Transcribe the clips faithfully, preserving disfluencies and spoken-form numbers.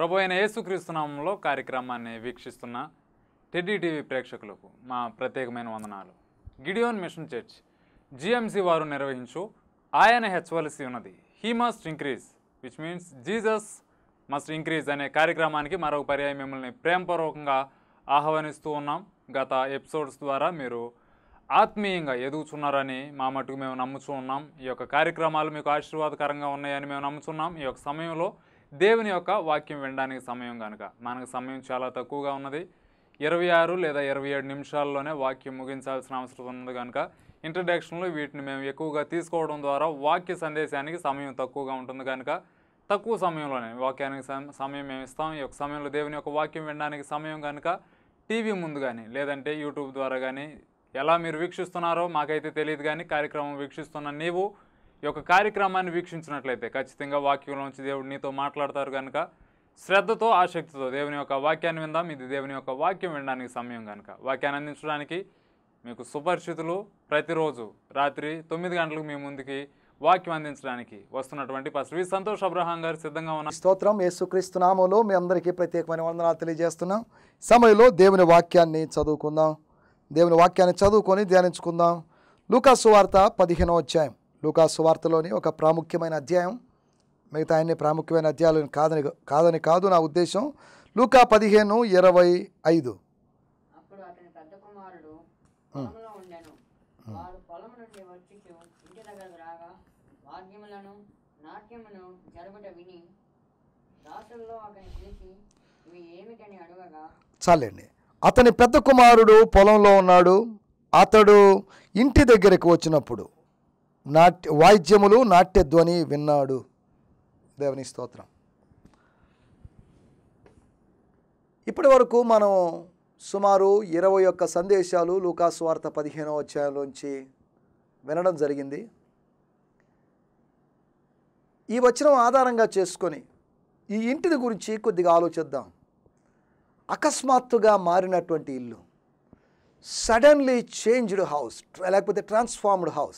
ప్రభు అయిన యేసుక్రీస్తు నామములో కార్యక్రమాన్ని వీక్షిస్తున్న టెడ్డీ టీవీ ప్రేక్షకులకు మా ప్రత్యేకమైన వందనాలు. గిడియోన్ మిషన్ చర్చ్ జిఎంసి వారు నిర్వహించు ఆయన హెచ్చవలసి ఉన్నది, he must increase which means Jesus must increase అనే కార్యక్రమానికి మరొక పర్యాయం మిమ్మల్ని ప్రేమపూర్వకంగా ఆహ్వానిస్తూ ఉన్నాం. గత ఎపిసోడ్స్ ద్వారా మీరు ఆత్మీయంగా ఎదుగుతున్నారని మా మటుకు మేము నమ్ముతూ ఉన్నాం. ఈ యొక్క కార్యక్రమాలు మీకు ఆశీర్వాదకరంగా ఉన్నాయని మేము నమ్ముతున్నాం. ఈ యొక్క సమయంలో దేవుని యొక్క వాక్యం వినడానికి సమయం కనుక మనకు సమయం చాలా తక్కువగా ఉన్నది. ఇరవై ఆరు లేదా ఇరవై ఏడు నిమిషాల్లోనే వాక్యం ముగించాల్సిన అవసరం ఉన్నది కనుక ఇంట్రడక్షన్లో వీటిని మేము ఎక్కువగా తీసుకోవడం ద్వారా వాక్య సందేశానికి సమయం తక్కువగా ఉంటుంది కనుక తక్కువ సమయంలోనే వాక్యానికి సమయం మేము ఇస్తాం. ఈ యొక్క సమయంలో దేవుని యొక్క వాక్యం వినడానికి సమయం కనుక టీవీ ముందు కానీ లేదంటే యూట్యూబ్ ద్వారా కానీ ఎలా మీరు వీక్షిస్తున్నారో మాకైతే తెలియదు, కానీ కార్యక్రమం వీక్షిస్తున్న నీవు ఈ యొక్క కార్యక్రమాన్ని వీక్షించినట్లయితే ఖచ్చితంగా వాక్యంలోంచి దేవుడు నీతో మాట్లాడతారు కనుక శ్రద్ధతో ఆసక్తితో దేవుని యొక్క వాక్యాన్ని విందాం. ఇది దేవుని యొక్క వాక్యం వినడానికి సమయం కనుక వాక్యాన్ని అందించడానికి మీకు సుపరిచితులు ప్రతిరోజు రాత్రి తొమ్మిది గంటలకు మీ ముందుకి వాక్యం అందించడానికి వస్తున్నటువంటి పాస్టర్ వి సంతోష్ అబ్రహాం గారు సిద్ధంగా ఉన్నారు. స్తోత్రం. యేసుక్రీస్తు నామములో మీ అందరికీ ప్రత్యేకమైన వందనాలు తెలియజేస్తున్నాం. సమయంలో దేవుని వాక్యాన్ని చదువుకుందాం. దేవుని వాక్యాన్ని చదువుకొని ధ్యానించుకుందాం. లూకా సువార్త పదిహేనో అధ్యాయం. లూకా సువార్తలోని ఒక ప్రాముఖ్యమైన అధ్యాయం. మిగతా అన్ని ప్రాముఖ్యమైన అధ్యాయాలు కాదని కాదని కాదు నా ఉద్దేశం. లూకా పదిహేను ఇరవై ఐదు. అప్పుడు అతని పెద్ద కుమారుడు పొలంలో ఉండెను. వారు పొలం నుండి వచ్చి ఇంటి దగ్గరకు రాగా వాద్యములను నాట్యమును జరుగుట విని దాసుల్లో అతని చూసి ఇవి ఏమిటని అడగగా, చాలండి. అతని పెద్ద కుమారుడు పొలంలో ఉన్నాడు. అతడు ఇంటి దగ్గరకు వచ్చినప్పుడు నాట్య వాయిద్యములు నాట్య ధ్వని విన్నాడు. దేవుని స్తోత్రం. ఇప్పటి వరకు మనం సుమారు ఇరవై ఒక్క సందేశాలు లూకా సువార్త పదిహేనవ అధ్యాయంలోంచి వినడం జరిగింది. ఈ వచనం ఆధారంగా చేసుకొని ఈ ఇంటిని గురించి కొద్దిగా ఆలోచిద్దాం. అకస్మాత్తుగా మారినటువంటి ఇల్లు, సడన్లీ చేంజ్డ్ హౌస్, లేకపోతే ట్రాన్స్ఫార్మ్డ్ హౌస్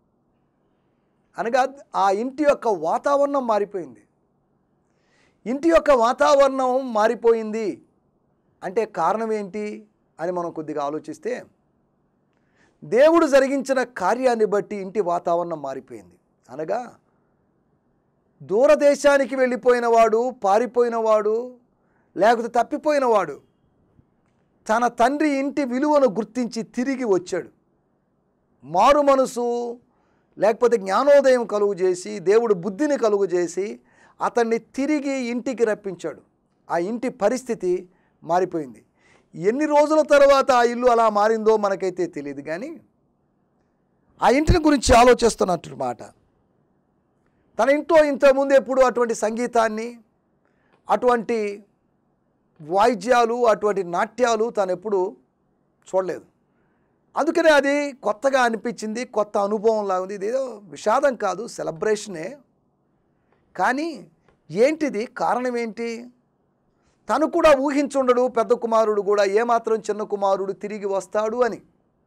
అనగా ఆ ఇంటి యొక్క వాతావరణం మారిపోయింది. ఇంటి యొక్క వాతావరణం మారిపోయింది అంటే కారణం ఏంటి అని మనం కొద్దిగా ఆలోచిస్తే, దేవుడు జరిగించిన కార్యాన్ని బట్టి ఇంటి వాతావరణం మారిపోయింది. అనగా దూరదేశానికి వెళ్ళిపోయినవాడు, పారిపోయినవాడు, లేకపోతే తప్పిపోయినవాడు తన తండ్రి ఇంటి విలువను గుర్తించి తిరిగి వచ్చాడు. మారు మనసు లేకపోతే జ్ఞానోదయం కలుగు చేసి దేవుడు బుద్ధిని కలుగు చేసి అతన్ని తిరిగి ఇంటికి రప్పించాడు. ఆ ఇంటి పరిస్థితి మారిపోయింది. ఎన్ని రోజుల తర్వాత ఆ ఇల్లు అలా మారిందో మనకైతే తెలియదు, కానీ ఆ ఇంటిని గురించి ఆలోచిస్తున్నట్టు మాట. తన ఇంట్లో ఇంతకుముందు ఎప్పుడు అటువంటి సంగీతాన్ని, అటువంటి వాయిద్యాలు, అటువంటి నాట్యాలు తాను ఎప్పుడు చూడలేదు. అందుకనే అది కొత్తగా అనిపించింది, కొత్త అనుభవంలా ఉంది. ఇదేదో విషాదం కాదు, సెలబ్రేషనే. కానీ ఏంటిది కారణం ఏంటి? తను కూడా ఊహించుండడు పెద్ద కుమారుడు కూడా ఏమాత్రం చిన్న కుమారుడు తిరిగి వస్తాడు అని.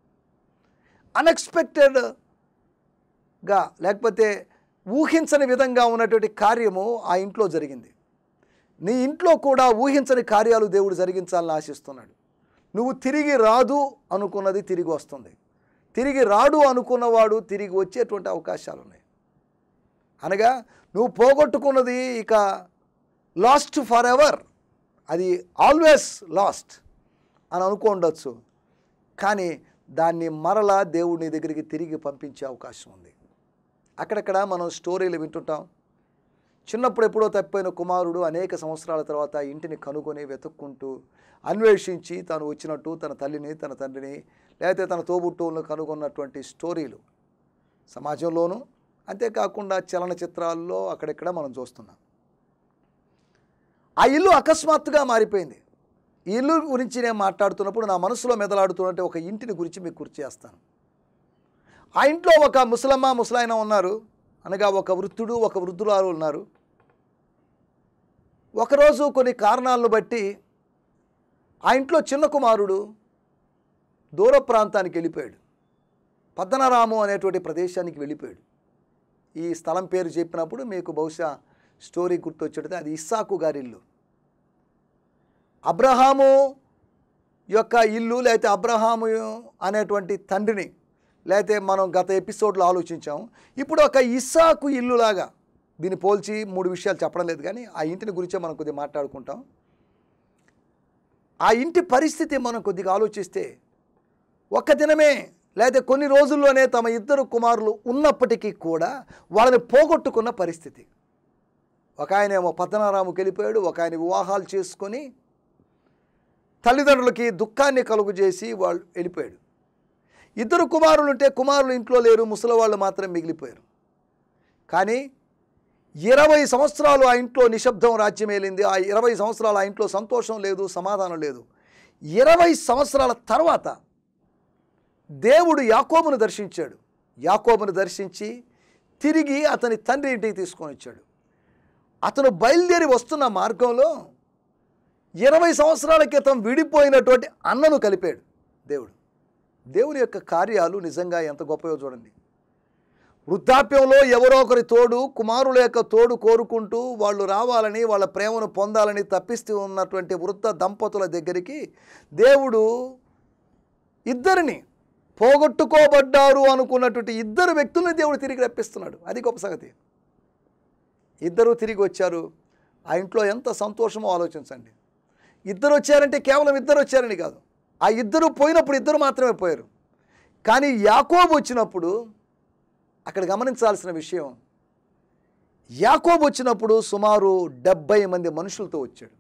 అన్ఎక్స్పెక్టెడ్గా లేకపోతే ఊహించని విధంగా ఉన్నటువంటి కార్యము ఆ ఇంట్లో జరిగింది. నీ ఇంట్లో కూడా ఊహించని కార్యాలు దేవుడు జరిగించాలని ఆశిస్తున్నాడు. నువ్వు తిరిగి రాదు అనుకున్నది తిరిగి వస్తుంది. తిరిగి రాడు అనుకున్నవాడు తిరిగి వచ్చేటువంటి అవకాశాలు ఉన్నాయి. అనగా నువ్వు పోగొట్టుకున్నది ఇక లాస్ట్ ఫర్ ఎవర్, అది ఆల్వేస్ లాస్ట్ అని అనుకోండొచ్చు, కానీ దాన్ని మరలా దేవుడు నీ దగ్గరికి తిరిగి పంపించే అవకాశం ఉంది. అక్కడక్కడ మనం స్టోరీలు వింటుంటాం. చిన్నప్పుడు ఎప్పుడో తప్పిపోయిన కుమారుడు అనేక సంవత్సరాల తర్వాత ఇంటిని కనుగొని వెతుక్కుంటూ అన్వేషించి తాను వచ్చినట్టు తన తల్లిని, తన తండ్రిని, లేకపోతే తన తోబుట్టువులను కనుగొన్నటువంటి స్టోరీలు సమాజంలోనూ, అంతేకాకుండా చలనచిత్రాల్లో అక్కడెక్కడ మనం చూస్తున్నాం. ఆ ఇల్లు అకస్మాత్తుగా మారిపోయింది. ఈ ఇల్లు గురించి నేను మాట్లాడుతున్నప్పుడు నా మనసులో మెదలాడుతున్నట్టు ఒక ఇంటిని గురించి మీకు గుర్తు చేస్తాను. ఆ ఇంట్లో ఒక ముసలమ్మ, ముసలాయన ఉన్నారు. అనగా ఒక వృద్ధుడు, ఒక వృద్ధురాలు ఉన్నారు. ఒకరోజు కొన్ని కారణాలను బట్టి ఆ ఇంట్లో చిన్న కుమారుడు దూర ప్రాంతానికి వెళ్ళిపోయాడు. పద్దనరాము అనేటువంటి ప్రదేశానికి వెళ్ళిపోయాడు. ఈ స్థలం పేరు చెప్పినప్పుడు మీకు బహుశా స్టోరీ గుర్తొచ్చేది. అది ఇస్సాకు గారి ఇల్లు. అబ్రహాము యొక్క ఇల్లు లేకపోతే అబ్రహాము అనేటువంటి తండ్రిని లేకపోతే మనం గత ఎపిసోడ్లో ఆలోచించాము. ఇప్పుడు ఒక ఇస్సాకు ఇల్లులాగా దీన్ని పోల్చి మూడు విషయాలు చెప్పడం లేదు, కానీ ఆ ఇంటిని గురించే మనం కొద్దిగా మాట్లాడుకుంటాం. ఆ ఇంటి పరిస్థితి మనం కొద్దిగా ఆలోచిస్తే ఒక్క దినమే లేదా కొన్ని రోజుల్లోనే తమ ఇద్దరు కుమారులు ఉన్నప్పటికీ కూడా వాళ్ళని పోగొట్టుకున్న పరిస్థితి. ఒక ఆయన ఏమో పద్మనారాముకి వెళ్ళిపోయాడు, ఒక ఆయన వివాహాలు చేసుకొని తల్లిదండ్రులకి దుఃఖాన్ని కలుగు చేసి వాళ్ళు వెళ్ళిపోయాడు. ఇద్దరు కుమారులు ఉంటే కుమారులు ఇంట్లో లేరు, ముసలివాళ్ళు మాత్రం మిగిలిపోయారు. కానీ ఇరవై సంవత్సరాలు ఆ ఇంట్లో నిశ్శబ్దం రాజ్యం ఏలింది. ఆ ఇరవై సంవత్సరాలు ఆ ఇంట్లో సంతోషం లేదు, సమాధానం లేదు. ఇరవై సంవత్సరాల తర్వాత దేవుడు యాకోబును దర్శించాడు. యాకోబును దర్శించి తిరిగి అతని తండ్రి ఇంటికి తీసుకొని వచ్చాడు. అతను బయలుదేరి వస్తున్న మార్గంలో ఇరవై సంవత్సరాల క్రితం విడిపోయినటువంటి అన్నను కలిపాడు దేవుడు. దేవుని యొక్క కార్యాలు నిజంగా ఎంత గొప్పయో చూడండి. వృద్ధాప్యంలో ఎవరో ఒకరి తోడు, కుమారుల యొక్క తోడు కోరుకుంటూ వాళ్ళు రావాలని, వాళ్ళ ప్రేమను పొందాలని తప్పిస్తూ ఉన్నటువంటి వృద్ధ దంపతుల దగ్గరికి దేవుడు ఇద్దరిని పోగొట్టుకోబడ్డారు అనుకున్నటువంటి ఇద్దరు వ్యక్తుల్ని దేవుడు తిరిగి రప్పిస్తున్నాడు. అది గొప్ప సంగతి. ఇద్దరు తిరిగి వచ్చారు. ఆ ఇంట్లో ఎంత సంతోషమో ఆలోచించండి. ఇద్దరు వచ్చారంటే కేవలం ఇద్దరు వచ్చారని కాదు, ఆ ఇద్దరు పోయినప్పుడు ఇద్దరు మాత్రమే పోయారు. కానీ యాకోబు వచ్చినప్పుడు అక్కడ గమనించాల్సిన విషయం, యాకోబు వచ్చినప్పుడు సుమారు డెబ్బై మంది మనుషులతో వచ్చాడు.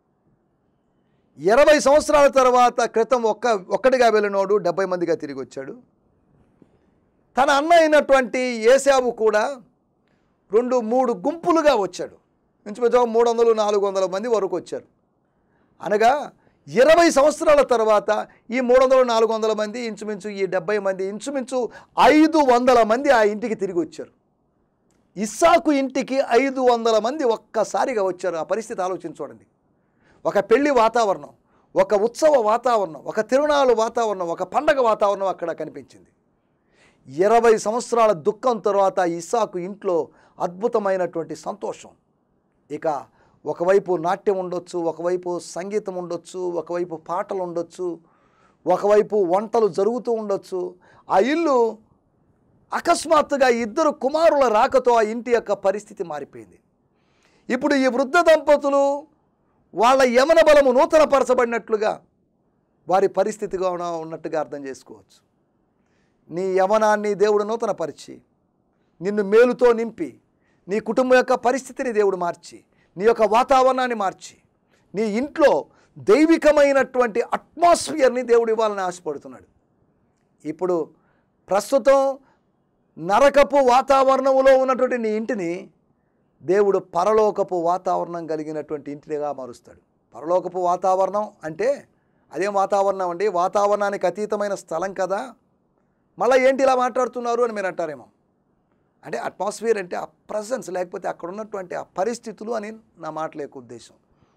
ఇరవై సంవత్సరాల తర్వాత క్రితం ఒక్క ఒక్కడిగా వెళ్ళినోడు డెబ్బై మందిగా తిరిగి వచ్చాడు. తన అన్న అయినటువంటి ఏశావు కూడా రెండు మూడు గుంపులుగా వచ్చాడు. ఇంచుమించు మూడు వందలు నాలుగు వందల మంది వరకు వచ్చారు. అనగా ఇరవై సంవత్సరాల తర్వాత ఈ మూడు వందలు నాలుగు వందల మంది ఇంచుమించు ఈ డెబ్బై మంది ఇంచుమించు ఐదు వందల మంది ఆ ఇంటికి తిరిగి వచ్చారు. ఇస్సాకు ఇంటికి ఐదు వందల మంది ఒక్కసారిగా వచ్చారు. ఆ పరిస్థితి ఆలోచించండి. ఒక పెళ్లి వాతావరణం, ఒక ఉత్సవ వాతావరణం, ఒక తిరునాళ్ళు వాతావరణం, ఒక పండగ వాతావరణం అక్కడ కనిపించింది. ఇరవై సంవత్సరాల దుఃఖం తర్వాత ఇస్సాకు ఇంట్లో అద్భుతమైనటువంటి సంతోషం. ఇక ఒకవైపు నాట్యం ఉండొచ్చు, ఒకవైపు సంగీతం ఉండొచ్చు, ఒకవైపు పాటలు ఉండొచ్చు, ఒకవైపు వంటలు జరుగుతూ ఉండొచ్చు. ఆ ఇల్లు అకస్మాత్తుగా ఇద్దరు కుమారుల రాకతో ఆ ఇంటి యొక్క పరిస్థితి మారిపోయింది. ఇప్పుడు ఈ వృద్ధ దంపతులు వాళ్ళ యమన బలము నూతనపరచబడినట్లుగా వారి పరిస్థితిగా ఉన్నట్టుగా అర్థం చేసుకోవచ్చు. నీ యమనాన్ని దేవుడు నూతనపరిచి నిన్ను మేలుతో నింపి నీ కుటుంబం యొక్క పరిస్థితిని దేవుడు మార్చి నీ యొక్క వాతావరణాన్ని మార్చి నీ ఇంట్లో దైవికమైనటువంటి అట్మాస్ఫియర్ని దేవుడు ఇవ్వాలని ఆశపడుతున్నాడు. ఇప్పుడు ప్రస్తుతం నరకపు వాతావరణంలో ఉన్నటువంటి నీ ఇంటిని దేవుడు పరలోకపు వాతావరణం కలిగినటువంటి ఇంటిగా మారుస్తాడు. పరలోకపు వాతావరణం అంటే అదేం వాతావరణం అండి, వాతావరణానికి అతీతమైన స్థలం కదా, మళ్ళీ ఏంటి ఇలా మాట్లాడుతున్నారు అని మీరు అంటారేమో. అంటే అట్మాస్ఫియర్ అంటే ఆ ప్రజెన్స్, లేకపోతే అక్కడ ఉన్నటువంటి ఆ పరిస్థితులు అని నా మాటల యొక్క ఉద్దేశం.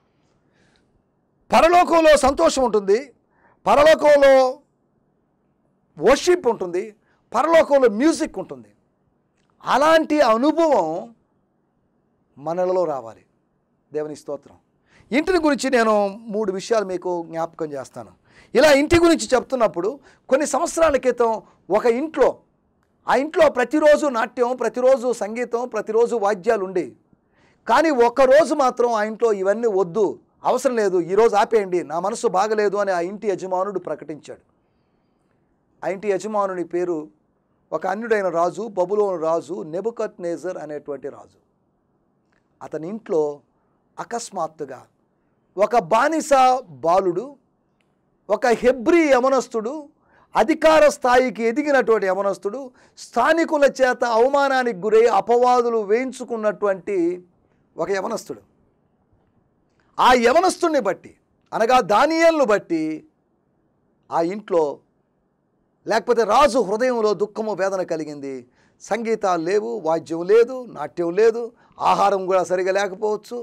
పరలోకంలో సంతోషం ఉంటుంది, పరలోకంలో వర్షిప్ ఉంటుంది, పరలోకంలో మ్యూజిక్ ఉంటుంది. అలాంటి అనుభవం మనలో రావాలి. దేవుని స్తోత్రం. ఇంటిని గురించి నేను మూడు విషయాలు మీకు జ్ఞాపకం చేస్తాను. ఇలా ఇంటి గురించి చెప్తున్నప్పుడు కొన్ని సంవత్సరాల క్రితం ఒక ఇంట్లో, ఆ ఇంట్లో ప్రతిరోజు నాట్యం, ప్రతిరోజు సంగీతం, ప్రతిరోజు వాద్యాలు ఉండి, కానీ ఒక్కరోజు మాత్రం ఆ ఇంట్లో ఇవన్నీ వద్దు, అవసరం లేదు, ఈరోజు ఆపేయండి, నా మనసు బాగలేదు అని ఆ ఇంటి యజమానుడు ప్రకటించాడు. ఆ ఇంటి యజమానుని పేరు ఒక అన్యుడైన రాజు, బబులోను రాజు నెబుకద్నెజర్ అనేటువంటి రాజు. అతని ఇంట్లో అకస్మాత్తుగా ఒక బానిస బాలుడు, ఒక హెబ్రీ యమనస్తుడు, అధికార స్థాయికి ఎదిగినటువంటి యమనస్తుడు, స్థానికుల చేత అవమానానికి గురై అపవాదులు వేయించుకున్నటువంటి ఒక యమనస్తుడు. ఆ యమనస్తుడిని బట్టి, అనగా దానియేలును బట్టి ఆ ఇంట్లో లేకపోతే రాజు హృదయంలో దుఃఖము వేదన కలిగింది. సంగీతాలు లేవు, వాద్యం లేదు, నాట్యం లేదు, ఆహారం కూడా సరిగా లేకపోవచ్చు,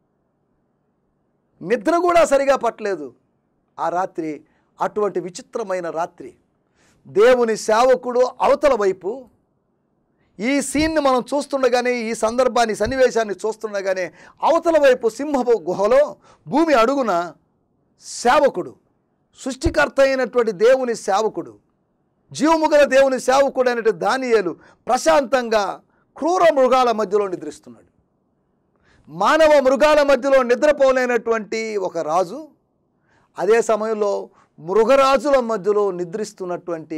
నిద్ర కూడా సరిగా పట్టలేదు. ఆ రాత్రి అటువంటి విచిత్రమైన రాత్రి దేవుని సేవకుడు అవతల వైపు, ఈ సీన్ని మనం చూస్తుండగానే, ఈ సందర్భాన్ని సన్నివేశాన్ని చూస్తుండగానే అవతల వైపు సింహపు గుహలో భూమి అడుగున సేవకుడు, సృష్టికర్త అయినటువంటి దేవుని సేవకుడు, జీవము గల దేవుని సేవకుడు అయినటువంటి దానియేలు ప్రశాంతంగా క్రూర మృగాల మధ్యలో నిద్రిస్తున్నాడు. మానవ మృగాల మధ్యలో నిద్రపోలేనటువంటి ఒక రాజు అదే సమయంలో మృగరాజుల మధ్యలో నిద్రిస్తున్నటువంటి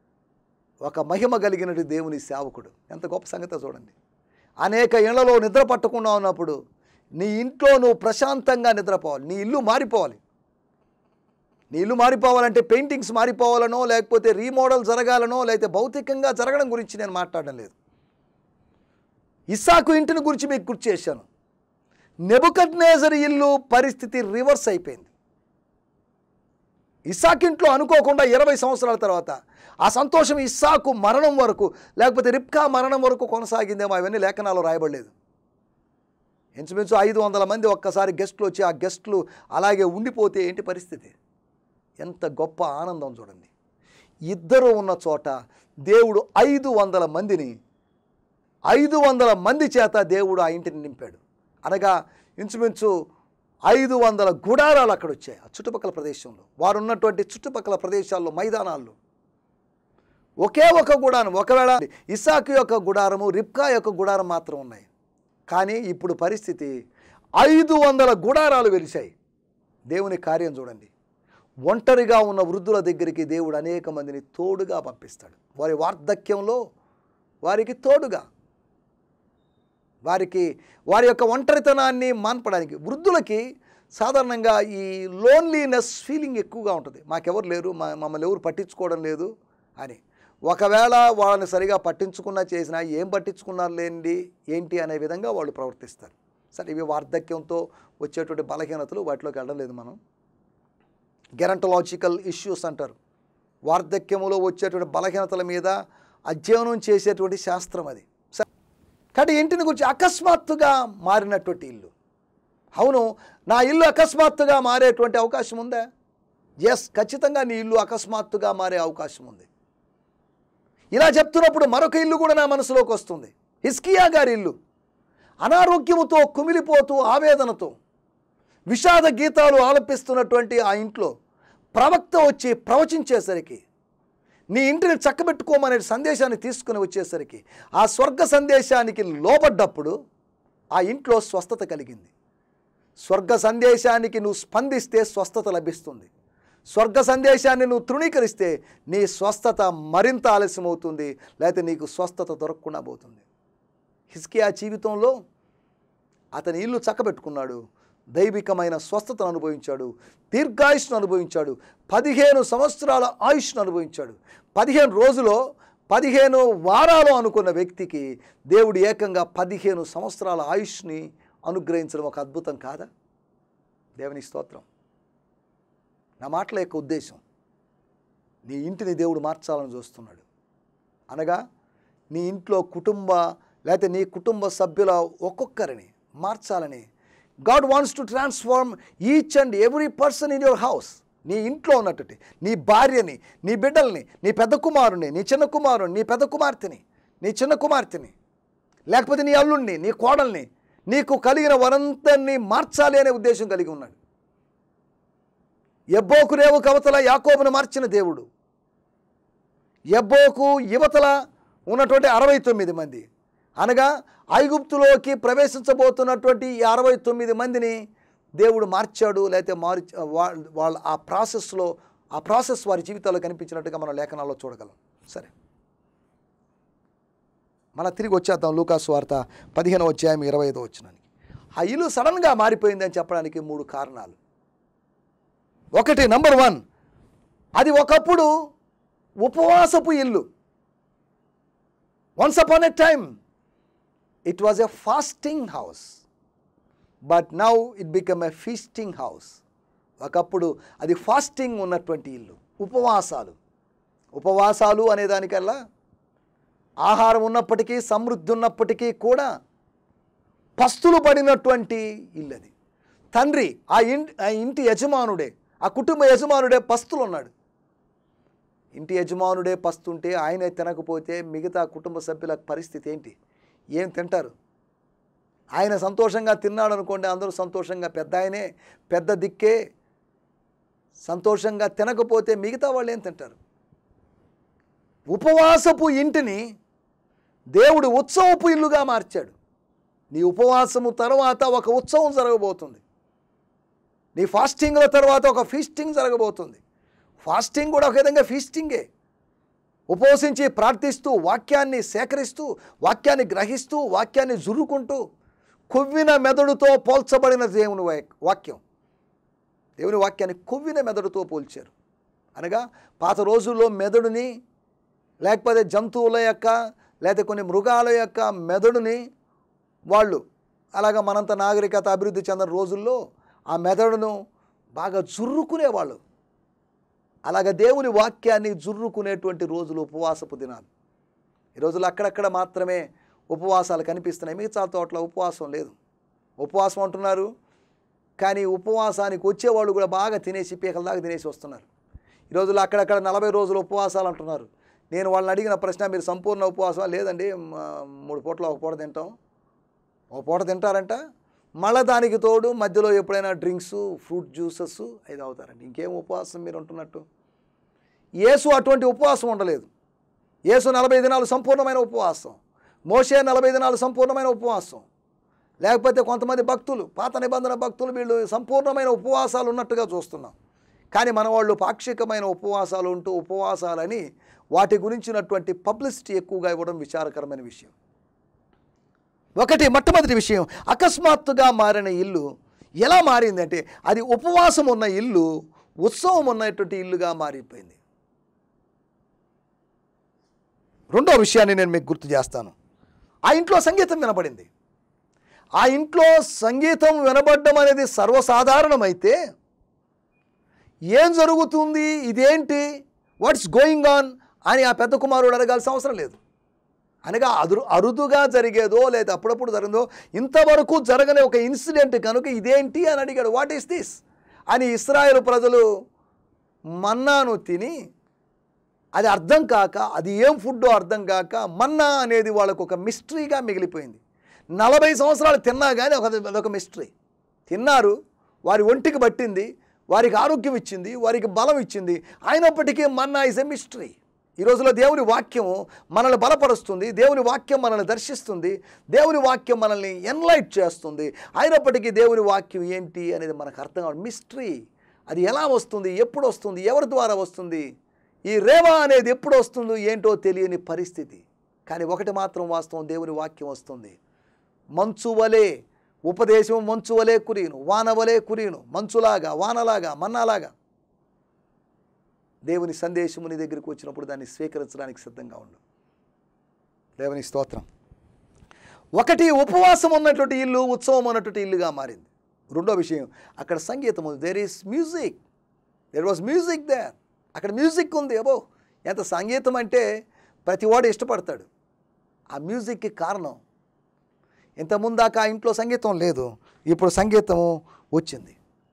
ఒక మహిమ కలిగినటువంటి దేవుని సేవకుడు. ఎంత గొప్ప సంగతి చూడండి. అనేక ఇళ్లలో నిద్ర పట్టకుండా ఉన్నప్పుడు నీ ఇంట్లో నువ్వు ప్రశాంతంగా నిద్రపోవాలి. నీ ఇల్లు మారిపోవాలి. నీ ఇల్లు మారిపోవాలంటే పెయింటింగ్స్ మారిపోవాలనో, లేకపోతే రీమోడల్ జరగాలనో, లేకపోతే భౌతికంగా జరగడం గురించి నేను మాట్లాడడం లేదు. ఇస్సాకు ఇంటిని గురించి మీకు గుర్తు చేశాను. నెబుకద్నెజరు ఇల్లు పరిస్థితి రివర్స్ అయిపోయింది. ఇస్సాకింట్లో అనుకోకుండా ఇరవై సంవత్సరాల తర్వాత ఆ సంతోషం ఇస్సాకు మరణం వరకు, లేకపోతే రిబ్కా మరణం వరకు కొనసాగిందేమో, అవన్నీ లేఖనాల్లో రాయబడలేదు. ఇంచుమించు ఐదు వందల మంది ఒక్కసారి గెస్టులు వచ్చి ఆ గెస్టులు అలాగే ఉండిపోతే ఏంటి పరిస్థితి? ఎంత గొప్ప ఆనందం చూడండి. ఇద్దరు ఉన్న చోట దేవుడు ఐదు వందల మందిని ఐదు వందల మంది చేత దేవుడు ఆ ఇంటిని నింపాడు. అనగా ఇంచుమించు ఐదు వందల గుడారాలు అక్కడ వచ్చాయి. ఆ చుట్టుపక్కల ప్రదేశంలో వారు ఉన్నటువంటి చుట్టుపక్కల ప్రదేశాల్లో మైదానాల్లో ఒకే ఒక గుడారం. ఒకవేళ ఇస్సాకు యొక్క గుడారము, రిబ్కా యొక్క గుడారం మాత్రం ఉన్నాయి. కానీ ఇప్పుడు పరిస్థితి ఐదు వందల గుడారాలు వెలిశాయి. దేవుని కార్యం చూడండి. ఒంటరిగా ఉన్న వృద్ధుల దగ్గరికి దేవుడు అనేక మందిని తోడుగా పంపిస్తాడు. వారి వార్ధక్యంలో వారికి తోడుగా, వారికి వారి యొక్క ఒంటరితనాన్ని మాన్పడానికి. వృద్ధులకి సాధారణంగా ఈ లోన్లీనెస్ ఫీలింగ్ ఎక్కువగా ఉంటుంది. మాకెవరు లేరు, మా మమ్మల్ని ఎవరు పట్టించుకోవడం లేదు అని. ఒకవేళ వాళ్ళని సరిగా పట్టించుకున్నా చేసినా ఏం పట్టించుకున్నారు లేండి ఏంటి అనే విధంగా వాళ్ళు ప్రవర్తిస్తారు. సరే, ఇవి వార్ధక్యంతో వచ్చేటువంటి బలహీనతలు, వాటిలోకి వెళ్ళడం లేదు మనం. గెరంటలాజికల్ ఇష్యూస్ అంటారు. వార్ధక్యములో వచ్చేటువంటి బలహీనతల మీద అధ్యయనం చేసేటువంటి శాస్త్రం అది. కాబట్టి ఇంటిని గురించి అకస్మాత్తుగా మారినటువంటి ఇల్లు. అవును, నా ఇల్లు అకస్మాత్తుగా మారేటువంటి అవకాశం ఉందా? ఎస్, ఖచ్చితంగా నీ ఇల్లు అకస్మాత్తుగా మారే అవకాశం ఉంది. ఇలా చెప్తున్నప్పుడు మరొక ఇల్లు కూడా నా మనసులోకి వస్తుంది. హిజ్కియా గారి ఇల్లు అనారోగ్యముతో కుమిలిపోతూ ఆవేదనతో విషాద గీతాలు ఆలపిస్తున్నటువంటి ఆ ఇంట్లో ప్రవక్త వచ్చి ప్రవచించేసరికి, నీ ఇంటిని చక్కబెట్టుకోమనే సందేశాన్ని తీసుకుని వచ్చేసరికి, ఆ స్వర్గ సందేశానికి లోబడ్డప్పుడు ఆ ఇంట్లో స్వస్థత కలిగింది. స్వర్గ సందేశానికి నువ్వు స్పందిస్తే స్వస్థత లభిస్తుంది. స్వర్గ సందేశాన్ని నువ్వు తృణీకరిస్తే నీ స్వస్థత మరింత ఆలస్యమవుతుంది, లేకపోతే నీకు స్వస్థత దొరకకుండా పోతుంది. హిజ్కియా జీవితంలో అతని ఇల్లు చక్కబెట్టుకున్నాడు, దైవికమైన స్వస్థతను అనుభవించాడు, దీర్ఘాయుష్ను అనుభవించాడు, పదిహేను సంవత్సరాల ఆయుష్ను అనుభవించాడు. పదిహేను రోజులో పదిహేను వారాలు అనుకున్న వ్యక్తికి దేవుడు ఏకంగా పదిహేను సంవత్సరాల ఆయుష్ని అనుగ్రహించడం ఒక అద్భుతం కాదా? దేవుని స్తోత్రం. నా మాటల యొక్క ఉద్దేశం, నీ ఇంటిని దేవుడు మార్చాలని చూస్తున్నాడు. అనగా నీ ఇంట్లో కుటుంబ లేకపోతే నీ కుటుంబ సభ్యుల ఒక్కొక్కరిని మార్చాలని God wants to transform each and every person in your house. నీ ఇంట్లో ఉన్నట్టు నీ భార్యని, నీ బిడ్డల్ని, నీ పెద్ద కుమారుని, నీ చిన్న కుమారుని, నీ పెద్ద కుమార్తెని, నీ చిన్న కుమార్తెని, లేకపోతే నీ అల్లుణ్ణి, నీ కోడల్ని, నీకు కలిగిన వారందరినీ మార్చాలి అనే ఉద్దేశం కలిగి ఉన్నాడు. ఎబ్బోకు రేవు కవతల యాకోబును మార్చిన దేవుడు, ఎబ్బోకు యువతల ఉన్నటువంటి అరవై తొమ్మిది మంది, అనగా ఐగుప్తులోకి ప్రవేశించబోతున్నటువంటి ఈ అరవై తొమ్మిది మందిని దేవుడు మార్చాడు. లేకపోతే మారి వాళ్ళ ఆ ప్రాసెస్లో ఆ ప్రాసెస్ వారి జీవితాల్లో కనిపించినట్టుగా మనం లేఖనాల్లో చూడగలం. సరే, మళ్ళీ తిరిగి వచ్చేద్దాం లూకాసు వార్త పదిహేనవ అధ్యాయం ఇరవై ఐదో వచనానికి. ఆ ఇల్లు సడన్గా మారిపోయిందని చెప్పడానికి మూడు కారణాలు. ఒకటి, నంబర్ వన్, అది ఒకప్పుడు ఉపవాసపు ఇల్లు. Once upon a time it was a fasting house, but now it become a feasting house. ఒకప్పుడు అది ఫాస్టింగ్ ఉన్నటువంటి ఇల్లు, ఉపవాసాలు. ఉపవాసాలు అనేదానికల్లా ఆహారం ఉన్నప్పటికీ, సమృద్ధి ఉన్నప్పటికీ కూడా పస్తులు పడినటువంటి ఇల్లు అది. తండ్రి, ఆ ఇంటి ఆ ఇంటి యజమానుడే, ఆ కుటుంబ యజమానుడే పస్తులు ఉన్నాడు. ఇంటి యజమానుడే పస్తుంటే ఆయనే తినకపోతే మిగతా కుటుంబ సభ్యుల పరిస్థితి ఏంటి? ఏం తింటారు? ఆయన సంతోషంగా తిన్నాడు అనుకోండి, అందరూ సంతోషంగా, పెద్ద ఆయనే, పెద్ద దిక్కే, సంతోషంగా తినకపోతే మిగతా వాళ్ళు ఏం తింటారు? ఉపవాసపు ఇంటిని దేవుడు ఉత్సవపు ఇల్లుగా మార్చాడు. నీ ఉపవాసము తర్వాత ఒక ఉత్సవం జరగబోతుంది. నీ ఫాస్టింగ్ల తర్వాత ఒక ఫీస్టింగ్ జరగబోతుంది. ఫాస్టింగ్ కూడా ఒక విధంగా ఫీస్టింగే. ఉపవసించి ప్రార్థిస్తూ వాక్యాన్ని సేకరిస్తూ వాక్యాన్ని గ్రహిస్తూ వాక్యాన్ని జుర్రుకుంటూ కొవ్విన మెదడుతో పోల్చబడిన దేవుని వాక్యం. దేవుని వాక్యాన్ని కొవ్విన మెదడుతో పోల్చారు. అనగా పాత రోజుల్లో మెదడుని లేకపోతే జంతువుల యొక్క లేకపోతే కొన్ని మృగాల యొక్క మెదడుని వాళ్ళు అలాగా మనంత నాగరికత అభివృద్ధి చెందిన రోజుల్లో ఆ మెదడును బాగా జుర్రుకునేవాళ్ళు. అలాగ దేవుని వాక్యాన్ని జుర్రుకునేటువంటి రోజులు ఉపవాసపు దినాలు. ఈ రోజుల్లో అక్కడక్కడ మాత్రమే ఉపవాసాలు కనిపిస్తున్నాయి. మిగతా చోట్ల ఉపవాసం లేదు. ఉపవాసం అంటున్నారు, కానీ ఉపవాసానికి వచ్చేవాళ్ళు కూడా బాగా తినేసి పీకల దాకా తినేసి వస్తున్నారు. ఈ రోజుల్లో అక్కడక్కడ నలభై రోజులు ఉపవాసాలు అంటున్నారు. నేను వాళ్ళని అడిగిన ప్రశ్న, మీరు సంపూర్ణ ఉపవాసం? లేదండి, మూడు పూటలు ఒక పూట తింటాం. ఒక పూట తింటారంట, మళ్ళీ దానికి తోడు మధ్యలో ఎప్పుడైనా డ్రింక్స్, ఫ్రూట్ జ్యూసెస్ అది అవుతారండి. ఇంకేం ఉపవాసం మీరు అంటున్నట్టు? యేసు అటువంటి ఉపవాసం ఉండలేదు. యేసు నలభై దినాలు సంపూర్ణమైన ఉపవాసం, మోషే నలభై దినాలు సంపూర్ణమైన ఉపవాసం. లేకపోతే కొంతమంది భక్తులు, పాత నిబంధన భక్తులు, వీళ్ళు సంపూర్ణమైన ఉపవాసాలు ఉన్నట్టుగా చూస్తున్నాం. కానీ మన వాళ్ళు పాక్షికమైన ఉపవాసాలు ఉంటూ ఉపవాసాలని వాటి గురించినటువంటి పబ్లిసిటీ ఎక్కువగా ఇవ్వడం విచారకరమైన విషయం. ఒకటి మొట్టమొదటి విషయం, అకస్మాత్తుగా మారిన ఇల్లు ఎలా మారిందంటే అది ఉపవాసం ఉన్న ఇల్లు ఉత్సవం ఉన్నటువంటి ఇల్లుగా మారిపోయింది. రెండో విషయాన్ని నేను మీకు గుర్తు చేస్తాను. ఆ ఇంట్లో సంగీతం వినబడింది. ఆ ఇంట్లో సంగీతం వినబడడం అనేది సర్వసాధారణమైతే ఏం జరుగుతుంది, ఇదేంటి, వాట్స్ గోయింగ్ ఆన్ అని ఆ పెద్ద కుమారుడు అడగాల్సిన అవసరం లేదు. అనగా అరు అరుదుగా జరిగేదో లేదా అప్పుడప్పుడు జరిగిందో ఇంతవరకు జరగని ఒక ఇన్సిడెంట్ కనుక ఇదేంటి అని అడిగాడు. వాట్ ఈస్ దిస్ అని ఇశ్రాయేలు ప్రజలు మన్నాను తిని అది అర్థం కాక, అది ఏం ఫుడ్డో అర్థం కాక, మన్నా అనేది వాళ్ళకు ఒక మిస్టరీగా మిగిలిపోయింది. నలభై సంవత్సరాలు తిన్నా కానీ ఒక అదొక మిస్టరీ. తిన్నారు, వారి ఒంటికి పట్టింది, వారికి ఆరోగ్యం ఇచ్చింది, వారికి బలం ఇచ్చింది. అయినప్పటికీ మన్నా ఇస్ ఎ మిస్టరీ. ఈ రోజులో దేవుని వాక్యం మనల్ని బలపరుస్తుంది, దేవుని వాక్యం మనల్ని దర్శిస్తుంది, దేవుని వాక్యం మనల్ని ఎన్లైట్ చేస్తుంది. అయినప్పటికీ దేవుని వాక్యం ఏంటి అనేది మనకు అర్థం కాదు. మిస్టరీ. అది ఎలా వస్తుంది, ఎప్పుడు వస్తుంది, ఎవరి ద్వారా వస్తుంది, ఈ రేవా అనేది ఎప్పుడు వస్తుందో ఏంటో తెలియని పరిస్థితి. కానీ ఒకటి మాత్రం వాస్తవం, దేవుని వాక్యం వస్తుంది. మంచు వలె ఉపదేశం, మంచు వలె కురియను, వాన వలె కురియను, మంచులాగా, వానలాగా, మన్నాలాగా. దేవుని సందేశము నీ దగ్గరికి వచ్చినప్పుడు దాన్ని స్వీకరించడానికి సిద్ధంగా ఉండు. దేవుని స్తోత్రం. ఒకటి, ఉపవాసం ఉన్నటువంటి ఇల్లు ఉత్సవం ఉన్నటువంటి ఇల్లుగా మారింది. రెండో విషయం, అక్కడ సంగీతం ఉంది. There is music. There was music there. అక్కడ మ్యూజిక్ ఉంది. అబో, ఎంత సంగీతం అంటే ప్రతివాడు ఇష్టపడతాడు. ఆ మ్యూజిక్కి కారణం, ఇంతకుముందాక ఆ ఇంట్లో సంగీతం లేదు, ఇప్పుడు సంగీతం వచ్చింది.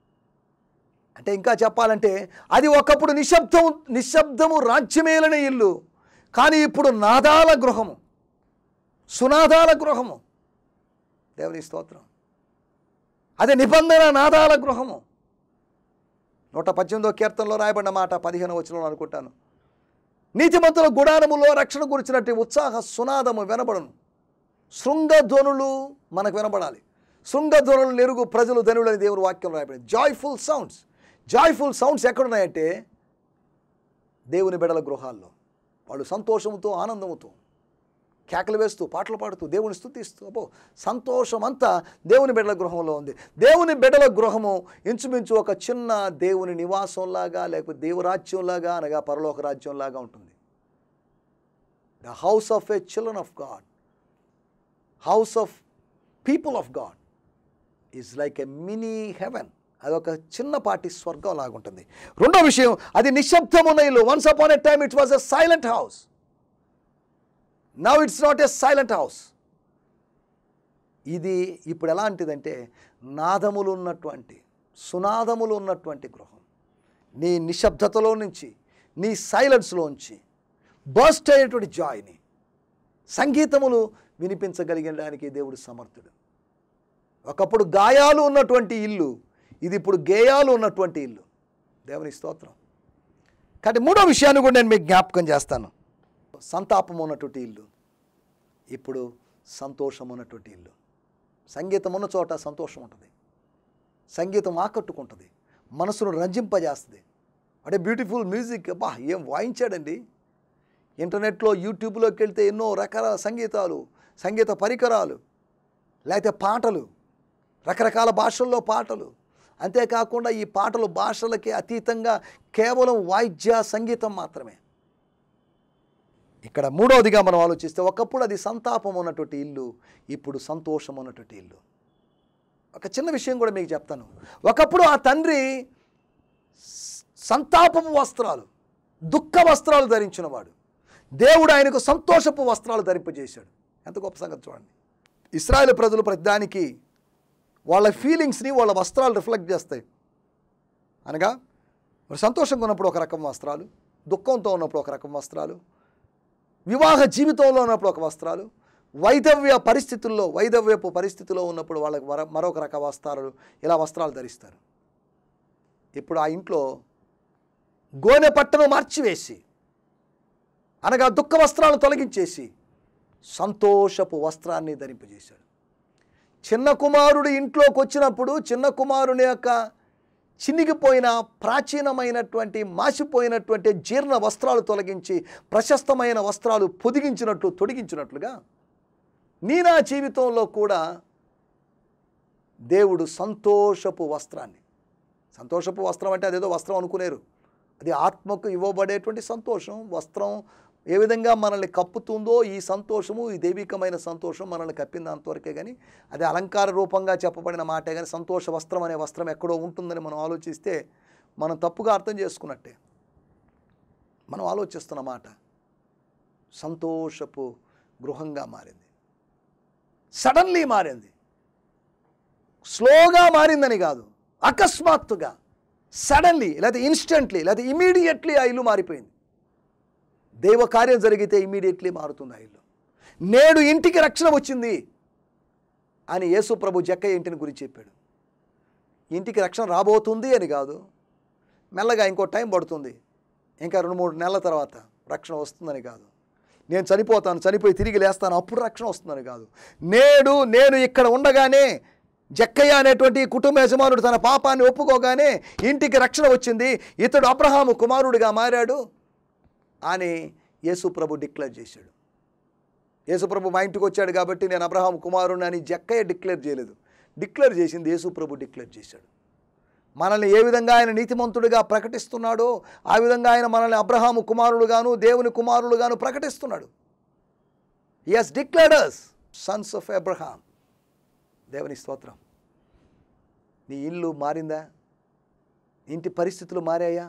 అంటే ఇంకా చెప్పాలంటే అది ఒకప్పుడు నిశ్శబ్దం నిశ్శబ్దము రాజ్యమేలనే ఇల్లు, కానీ ఇప్పుడు నాదాల గృహము, సునాదాల గృహము. దేవుని స్తోత్రం. అదే నిబంధన నాదాల గృహము. నూట పద్దెనిమిదో కీర్తనలో రాయబడిన మాట పదిహేను వచనంలో అనుకుంటాను, నీతిమంతుల గుడారములో రక్షణ గురించినట్టు ఉత్సాహ సునాదము వినబడును. శృంగధ్వనులు మనకు వినబడాలి. శృంగధ్వనులు నెరుగు ప్రజలు ధనులు అని దేవుని వాక్యం రాయబడింది. Joyful sounds. జాయ్ఫుల్ సౌండ్స్ ఎక్కడున్నాయంటే దేవుని బిడ్డల గృహాల్లో. వాళ్ళు సంతోషంతో ఆనందంతో కేకలు వేస్తూ పాటలు పాడుతూ దేవుని స్తుతిస్తూ, అబ్బో సంతోషం అంతా దేవుని బిడ్డల గృహంలో ఉంది. దేవుని బిడ్డల గృహము ఇంచుమించు ఒక చిన్న దేవుని నివాసంలాగా లేకపోతే దేవురాజ్యంలాగా అనగా పరలోక రాజ్యంలాగా ఉంటుంది. The house of a children of God, house of people of God is like a mini heaven. అదొక చిన్నపాటి స్వర్గం లాగుంటుంది. రెండో విషయం, అది నిశ్శబ్దం ఉన్న ఇల్లు. Once upon a time it was a silent house. Now it's not a silent house. ఇది ఇప్పుడు ఎలాంటిదంటే నాదములు ఉన్నటువంటి, సునాదములు ఉన్నటువంటి గృహం. నీ నిశ్శబ్దతలో నుంచి, నీ సైలెన్స్లోంచి బర్స్ట్ అయినటువంటి జాయ్ని, సంగీతములు వినిపించగలిగడానికి దేవుడు సమర్థుడు. ఒకప్పుడు గాయాలు ఉన్నటువంటి ఇల్లు, ఇది ఇప్పుడు గేయాలు ఉన్నటువంటి ఇల్లు. దేవుని స్తోత్రం. కాబట్టి మూడో విషయాన్ని కూడా నేను మీకు జ్ఞాపకం చేస్తాను. సంతాపం ఉన్నటువంటి ఇల్లు ఇప్పుడు సంతోషం ఉన్నటువంటి ఇల్లు. సంగీతం ఉన్న చోట సంతోషం ఉంటుంది. సంగీతం ఆకట్టుకుంటుంది, మనసును రంజింపజేస్తుంది. అంటే బ్యూటిఫుల్ మ్యూజిక్, అబ్బా ఏం వాయించాడండి. ఇంటర్నెట్లో యూట్యూబ్లోకి వెళ్తే ఎన్నో రకాల సంగీతాలు, సంగీత పరికరాలు, లేకపోతే పాటలు, రకరకాల భాషల్లో పాటలు. అంతేకాకుండా ఈ పాటలు భాషలకి అతీతంగా కేవలం వాయిద్య సంగీతం మాత్రమే. ఇక్కడ మూడవదిగా మనం ఆలోచిస్తే, ఒకప్పుడు అది సంతాపం ఉన్నటువంటి ఇల్లు, ఇప్పుడు సంతోషం ఉన్నటువంటి ఇల్లు. ఒక చిన్న విషయం కూడా మీకు చెప్తాను. ఒకప్పుడు ఆ తండ్రి సంతాపపు వస్త్రాలు, దుఃఖ వస్త్రాలు ధరించినవాడు. దేవుడు ఆయనకు సంతోషపు వస్త్రాలు ధరింపజేశాడు. ఎంత గొప్ప సంగతి చూడండి. ఇశ్రాయేలు ప్రజలు ప్రతిదానికి వాళ్ళ ఫీలింగ్స్ని వాళ్ళ వస్త్రాలు రిఫ్లెక్ట్ చేస్తాయి. అనగా మరి సంతోషంగా ఉన్నప్పుడు ఒక రకం వస్త్రాలు, దుఃఖంతో ఉన్నప్పుడు ఒక రకం వస్త్రాలు, వివాహ జీవితంలో ఉన్నప్పుడు ఒక వస్త్రాలు, వైధవ్య పరిస్థితుల్లో వైధవ్యపు పరిస్థితిలో ఉన్నప్పుడు వాళ్ళకి మరొక రక వస్త్రాలు, ఇలా వస్త్రాలు ధరిస్తారు. ఇప్పుడు ఆ ఇంట్లో గోనె పట్టను మార్చివేసి, అనగా దుఃఖ వస్త్రాలను తొలగించేసి సంతోషపు వస్త్రాన్ని ధరింపజేశాడు. చిన్న కుమారుడు ఇంట్లోకి వచ్చినప్పుడు చిన్న కుమారుని యొక్క చినిగిపోయిన ప్రాచీనమైనటువంటి మాసిపోయినటువంటి జీర్ణ వస్త్రాలు తొలగించి ప్రశస్తమైన వస్త్రాలు పొదిగించినట్లు తొడిగించినట్లుగా నీ నా జీవితంలో కూడా దేవుడు సంతోషపు వస్త్రాన్ని, సంతోషపు వస్త్రం అంటే అదేదో వస్త్రం అనుకునేరు, అది ఆత్మకు ఇవ్వబడేటువంటి సంతోషం. వస్త్రం ఏ విధంగా మనల్ని కప్పుతుందో ఈ సంతోషము, ఈ దైవికమైన సంతోషం మనల్ని కప్పింది అంతవరకే. కానీ అది అలంకార రూపంగా చెప్పబడిన మాటే. కానీ సంతోష వస్త్రం అనే వస్త్రం ఎక్కడో ఉంటుందని మనం ఆలోచిస్తే మనం తప్పుగా అర్థం చేసుకున్నట్టే. మనం ఆలోచిస్తున్న మాట సంతోషపు గృహంగా మారింది, సడన్లీ మారింది. స్లోగా మారిందని కాదు, అకస్మాత్తుగా, సడన్లీ, లేదా ఇన్స్టెంట్లీ, లేదా ఇమీడియట్లీ ఆ ఇల్లు మారిపోయింది. దైవ కార్యం జరిగితే ఇమీడియట్లీ మారుతుంది ఆ ఇల్లు. నేడు ఇంటికి రక్షణ వచ్చింది అని యేసు ప్రభు జక్కయ్య ఇంటిని గురించి చెప్పాడు. ఇంటికి రక్షణ రాబోతుంది అని కాదు, మెల్లగా ఇంకో టైం పడుతుంది, ఇంకా రెండు మూడు నెలల తర్వాత రక్షణ వస్తుందని కాదు, నేను చనిపోతాను, చనిపోయి తిరిగి లేస్తాను అప్పుడు రక్షణ వస్తుందని కాదు. నేడు నేను ఇక్కడ ఉండగానే జక్కయ్య అనేటువంటి కుటుంబ యజమానుడు తన పాపాన్ని ఒప్పుకోగానే ఇంటికి రక్షణ వచ్చింది, ఇతడు అబ్రహాము కుమారుడిగా మారాడు అని యేసు ప్రభు డిక్లేర్ చేశాడు. యేసు ప్రభు మా ఇంటికి వచ్చాడు కాబట్టి నేను అబ్రహాము కుమారుడిని అని జక్కయ్య డిక్లేర్ చేయలేదు, డిక్లేర్ చేసింది యేసు ప్రభు డిక్లేర్ చేశాడు. మనల్ని ఏ విధంగా ఆయన నీతిమంతుడిగా ప్రకటిస్తున్నాడో ఆ విధంగా ఆయన మనల్ని అబ్రహాము కుమారుడుగాను దేవుని కుమారుడుగాను ప్రకటిస్తున్నాడు. He has declared us sons of Abraham. దేవుని స్తోత్రం. నీ ఇల్లు మారిందా? ఇంటి పరిస్థితులు మారాయా?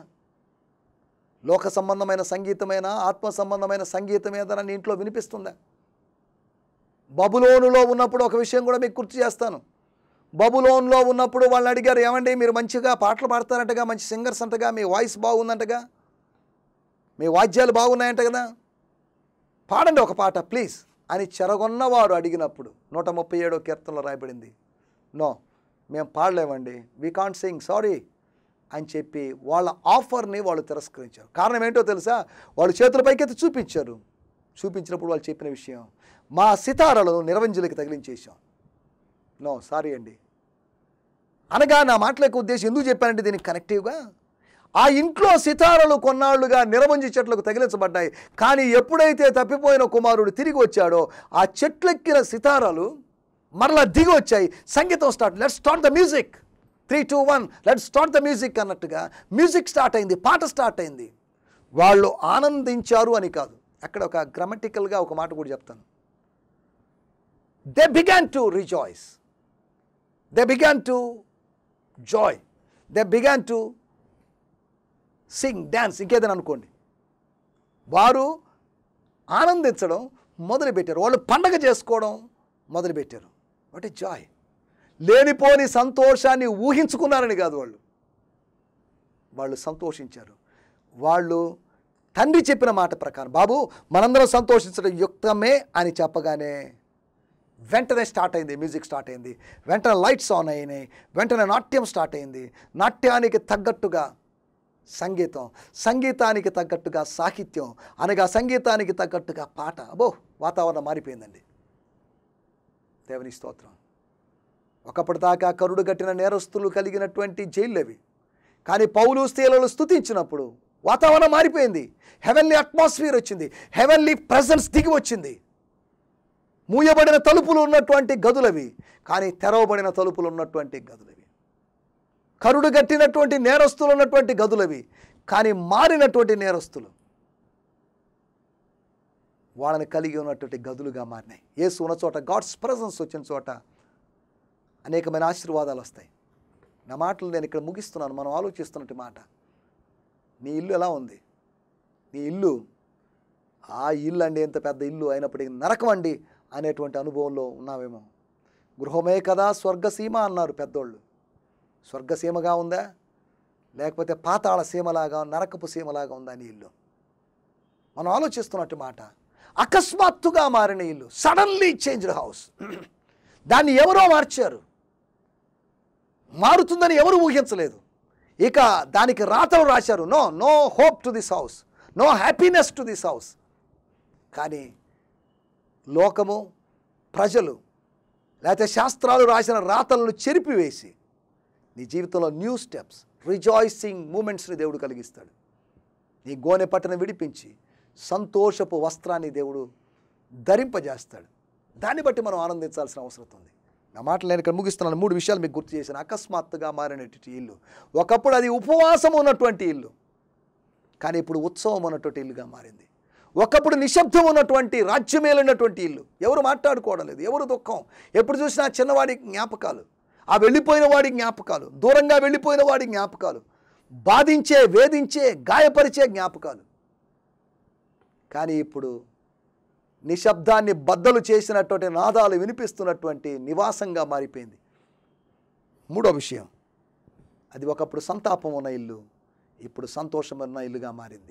లోక సంబంధమైన సంగీతమైన, ఆత్మ సంబంధమైన సంగీతం ఏదైనా నీ ఇంట్లో వినిపిస్తుందా? బబులోనులో ఉన్నప్పుడు ఒక విషయం కూడా మీకు గుర్తు చేస్తాను. బబులోన్లో ఉన్నప్పుడు వాళ్ళని అడిగారు, ఏమండి మీరు మంచిగా పాటలు పాడతారంటగా, మంచి సింగర్స్ అంటగా, మీ వాయిస్ బాగుందంటగా, మీ వాద్యాలు బాగున్నాయంట కదా, పాడండి ఒక పాట ప్లీజ్ అని చెరగొన్నవారు అడిగినప్పుడు నూట ముప్పై ఏడో కీర్తనలో రాయబడింది, నో మేము పాడలేమండి, వీ కాంట్ సింగ్, సారీ అని చెప్పి వాళ్ళ ఆఫర్ని వాళ్ళు తిరస్కరించారు. కారణం ఏంటో తెలుసా? వాళ్ళు చేతుల పైకెత్తి చూపించారు. చూపించినప్పుడు వాళ్ళు చెప్పిన విషయం, మా సితారాలను నిరవంజులకి తగిలించేసాం, నో సారీ అండి అనగా నా మాటల యొక్క ఉద్దేశం ఎందుకు చెప్పానంటే దీనికి కనెక్టివ్గా ఆ ఇంట్లో సితారాలు కొన్నాళ్లుగా నిరవంజి చెట్లకు తగిలించబడ్డాయి. కానీ ఎప్పుడైతే తప్పిపోయిన కుమారుడు తిరిగి వచ్చాడో ఆ చెట్లెక్కిన సితారాలు మరలా దిగి వచ్చాయి. సంగీతం start, let's start the music, three two one let's start the music అన్నట్టుగా మ్యూజిక్ స్టార్ట్ అయింది, పాట స్టార్ట్ అయింది. వాళ్ళు ఆనందించారు అని కాదు, అక్కడ ఒక గ్రామటికల్గా ఒక మాట కూడా చెప్తాను. They began to rejoice, they began to joy, they began to sing, dance, ఇంకేదైనా అనుకోండి. వారు ఆనందించడం మొదలుపెట్టారు, వాళ్ళు పండగ చేసుకోవడం మొదలుపెట్టారు. What a joy. లేనిపోని సంతోషాన్ని ఊహించుకున్నారని కాదు, వాళ్ళు వాళ్ళు సంతోషించారు. వాళ్ళు తండ్రి చెప్పిన మాట ప్రకారం, బాబు మనందరం సంతోషించడం యుక్తమే అని చెప్పగానే వెంటనే స్టార్ట్ అయింది, మ్యూజిక్ స్టార్ట్ అయింది, వెంటనే లైట్స్ ఆన్ అయినాయి, వెంటనే నాట్యం స్టార్ట్ అయింది. నాట్యానికి తగ్గట్టుగా సంగీతం, సంగీతానికి తగ్గట్టుగా సాహిత్యం, అనగా సంగీతానికి తగ్గట్టుగా పాట. అబ్బో, వాతావరణం మారిపోయిందండి. దేవుని స్తోత్రం. ఒకప్పటి దాకా కరుడు కట్టిన నేరస్తులు కలిగినటువంటి జైళ్ళు అవి. కానీ పౌలు స్త్రీలను స్తుతించినప్పుడు వాతావరణం మారిపోయింది. హెవెన్లీ అట్మాస్ఫియర్ వచ్చింది, హెవెన్లీ ప్రెజెన్స్ దిగి వచ్చింది. మూయబడిన తలుపులు ఉన్నటువంటి గదులవి, కానీ తెరవబడిన తలుపులు ఉన్నటువంటి గదులవి. కరుడు కట్టినటువంటి నేరస్తులు ఉన్నటువంటి గదులవి, కానీ మారినటువంటి నేరస్తులు వాళ్ళని కలిగి ఉన్నటువంటి గదులుగా మారినాయి. యేసు ఉన్న చోట, గాడ్స్ ప్రెజెన్స్ వచ్చిన చోట అనేకమైన ఆశీర్వాదాలు వస్తాయి. నా మాటలు నేను ఇక్కడ ముగిస్తున్నాను. మనం ఆలోచిస్తున్నట్టు మాట, నీ ఇల్లు ఎలా ఉంది? నీ ఇల్లు, ఆ ఇల్లు అండి ఎంత పెద్ద ఇల్లు అయినప్పటికీ నరకం అండి అనేటువంటి అనుభవంలో ఉన్నావేమో. గృహమే కదా స్వర్గసీమ అన్నారు పెద్దోళ్ళు. స్వర్గసీమగా ఉందా, లేకపోతే పాతాళ సీమలాగా, నరకపు సీమలాగా ఉందా నీ ఇల్లు? మనం ఆలోచిస్తున్నట్టు మాట. అకస్మాత్తుగా మారిన ఇల్లు, సడన్లీ చేంజ్డ్ హౌస్. దాన్ని ఎవరో మార్చారు. మారుతుందని ఎవరు ఊహించలేదు. ఇక దానికి రాతలు రాశారు, no no hope to this house, no happiness to this house. కానీ లోకము, ప్రజలు, లేకపోతే శాస్త్రాలు రాసిన రాతలను చెరిపివేసి నీ జీవితంలో న్యూ స్టెప్స్, రిజాయిసింగ్ మూమెంట్స్ని దేవుడు కలిగిస్తాడు. నీ గోనె పట్టను విడిపించి సంతోషపు వస్త్రాన్ని దేవుడు ధరింపజేస్తాడు. దాన్ని బట్టి మనం ఆనందించాల్సిన అవసరం ఉంది. నా మాటలు నేను ఇక్కడ ముగిస్తున్నాను. మూడు విషయాలు మీకు గుర్తు చేశాను. అకస్మాత్తుగా మారినటువంటి ఇల్లు. ఒకప్పుడు అది ఉపవాసం ఉన్నటువంటి ఇల్లు, కానీ ఇప్పుడు ఉత్సవం ఉన్నటువంటి ఇల్లుగా మారింది. ఒకప్పుడు నిశ్శబ్దం ఉన్నటువంటి, రాజ్యమేలినటువంటి ఇల్లు, ఎవరు మాట్లాడుకోవడం లేదు, ఎవరు దుఃఖం. ఎప్పుడు చూసినా చిన్నవాడి జ్ఞాపకాలు, ఆ వెళ్ళిపోయిన వాడి జ్ఞాపకాలు, దూరంగా వెళ్ళిపోయిన వాడి జ్ఞాపకాలు, బాధించే, వేధించే, గాయపరిచే జ్ఞాపకాలు. కానీ ఇప్పుడు నిశ్శబ్దాన్ని బద్దలు చేసినటువంటి నాదాలు వినిపిస్తున్నటువంటి నివాసంగా మారిపోయింది. మూడో విషయం, అది ఒకప్పుడు సంతాపం ఉన్న ఇల్లు, ఇప్పుడు సంతోషం ఉన్న ఇల్లుగా మారింది.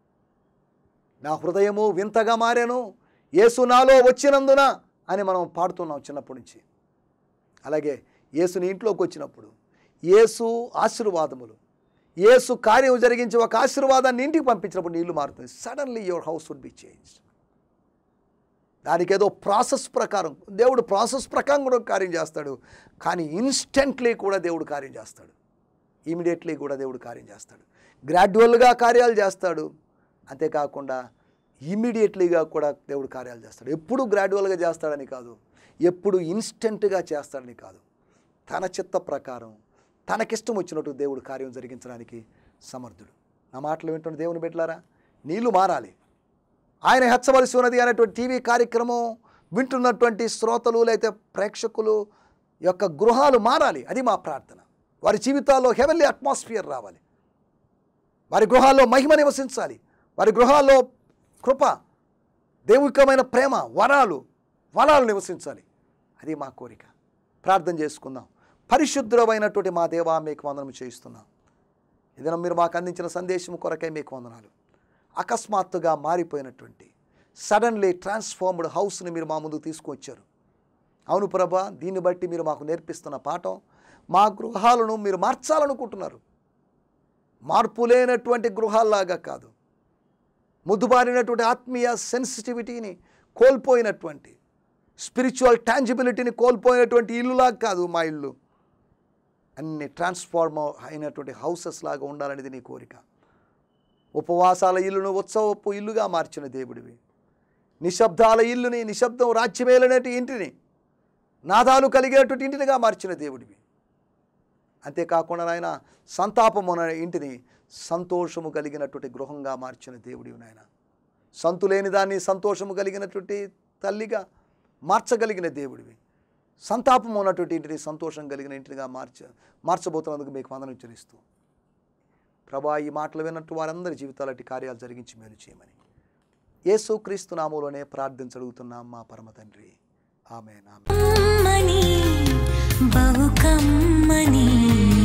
నా హృదయము వింతగా మారాను, యేసు నాలో వచ్చినందున అని మనం పాడుతున్నాం చిన్నప్పటి నుంచి. అలాగే యేసుని ఇంట్లోకి వచ్చినప్పుడు, యేసు ఆశీర్వాదములు, యేసు కార్యం జరిగించి ఒక ఆశీర్వాదాన్ని ఇంటికి పంపించినప్పుడు నీ ఇల్లు మారుతుంది. Suddenly your house would be changed. దానికి ఏదో ప్రాసెస్ ప్రకారం, దేవుడు ప్రాసెస్ ప్రకారం కూడా కార్యం చేస్తాడు, కానీ ఇన్స్టెంట్లీ కూడా దేవుడు కార్యం చేస్తాడు. ఇమీడియట్లీ కూడా దేవుడు కార్యం చేస్తాడు. గ్రాడ్యువల్గా కార్యాలు చేస్తాడు, అంతేకాకుండా ఇమీడియట్లీగా కూడా దేవుడు కార్యాలు చేస్తాడు. ఎప్పుడు గ్రాడ్యువల్గా చేస్తాడని కాదు, ఎప్పుడు ఇన్స్టెంట్గా చేస్తాడని కాదు. తన చిత్త ప్రకారం, తనకిష్టం వచ్చినట్టు దేవుడు కార్యం జరిగించడానికి సమర్థుడు. నా మాటలు వింటున్న దేవుని బిడ్డలారా, నీళ్ళు మారాలి. ఆయన హెచ్చవలసి ఉన్నది అనేటువంటి టీవీ కార్యక్రమం వింటున్నటువంటి శ్రోతలు లేకపోతే ప్రేక్షకులు యొక్క గృహాలు మారాలి. అది మా ప్రార్థన. వారి జీవితాల్లో హెవెన్లీ అట్మాస్ఫియర్ రావాలి, వారి గృహాల్లో మహిమ నివసించాలి, వారి గృహాల్లో కృప, దైవికమైన ప్రేమ, వరాలు వరాలు నివసించాలి. అది మా కోరిక. ప్రార్థన చేసుకుందాం. పరిశుద్ధమైనటువంటి మా దేవా, మీకు వందనం చేయిస్తున్నాం. ఏదైనా మీరు మాకు అందించిన సందేశం కొరకై మీకు వందనాలు. అకస్మాత్తుగా మారిపోయినటువంటి సడన్లీ ట్రాన్స్ఫార్మ్డ్ హౌస్ని మీరు మా ముందుకు తీసుకొచ్చారు. అవును ప్రభా, దీన్ని బట్టి మీరు మాకు నేర్పిస్తున్న పాఠం, మా గృహాలను మీరు మార్చాలనుకుంటున్నారు. మార్పు లేనటువంటి గృహాల్లాగా కాదు, ముద్దుబారినటువంటి ఆత్మీయ సెన్సిటివిటీని కోల్పోయినటువంటి, స్పిరిచువల్ టాంజిబిలిటీని కోల్పోయినటువంటి ఇల్లులాగా కాదు మా ఇల్లు. అన్ని ట్రాన్స్ఫార్మ్ అయినటువంటి హౌసెస్ లాగా ఉండాలనేది నీ కోరిక. ఉపవాసాల ఇల్లును ఉత్సవపు ఇల్లుగా మార్చిన దేవుడివి. నిశ్శబ్దాల ఇల్లుని, నిశ్శబ్దం రాజ్యమేలనేటి ఇంటిని, నాదాలు కలిగేటువంటి ఇంటినిగా మార్చిన దేవుడివి. అంతేకాకుండా నాయన, సంతాపము అనే ఇంటిని సంతోషము కలిగినటువంటి గృహంగా మార్చిన దేవుడివి నాయన. సంతులేని దాన్ని సంతోషము కలిగినటువంటి తల్లిగా మార్చగలిగిన దేవుడివి. సంతాపం ఉన్నటువంటి ఇంటిని సంతోషం కలిగిన ఇంటిగా మార్చ మార్చబోతున్నందుకు మీకు వందనం చెల్లిస్తూ ప్రభా, ఈ మాటలు విన్నట్టు వారందరి జీవితాలటి కార్యాలు జరిగించి మేలు చేయమని యేసు క్రీస్తు నామములోనే ప్రార్థించగలుగుతున్నాం మా పరమ తండ్రి. ఆమేన్. ఆమేన్.